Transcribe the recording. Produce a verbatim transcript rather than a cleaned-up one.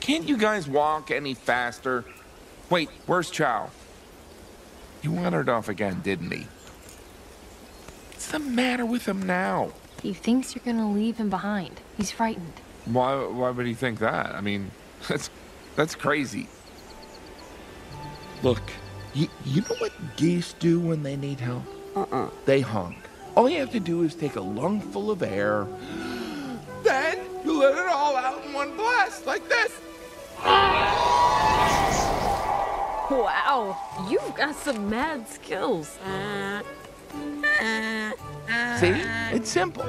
Can't you guys walk any faster? Wait, where's Chow? He wandered off again, didn't he? What's the matter with him now? He thinks you're gonna leave him behind. He's frightened. Why, why would he think that? I mean, that's, that's crazy. Look, you, you know what geese do when they need help? Uh-uh. They honk. All you have to do is take a lungful of air. Then you let it all out in one blast, like this. Wow, you've got some mad skills. See? It's simple.